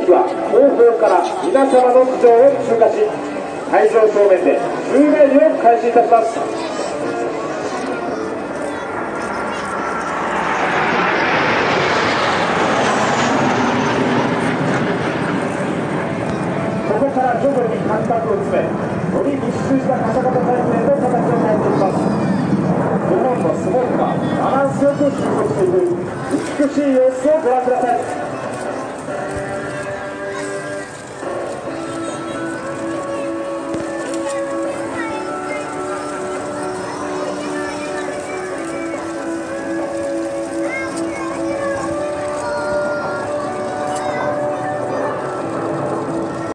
機は後方から皆様の頭上を通過し、会場正面で宙返りを開始いたします。ここから徐々に間隔を詰め、